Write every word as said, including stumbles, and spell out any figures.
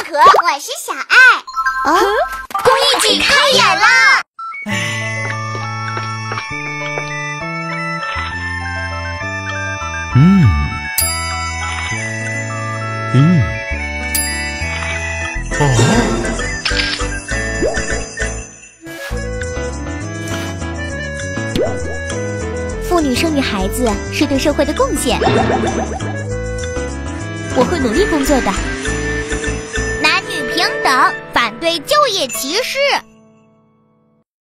可，我是小爱。啊，公益季开演啦！ 嗯，嗯，哦。 妇女生育孩子是对社会的贡献，我会努力工作的。 男女平等，反对就业歧视。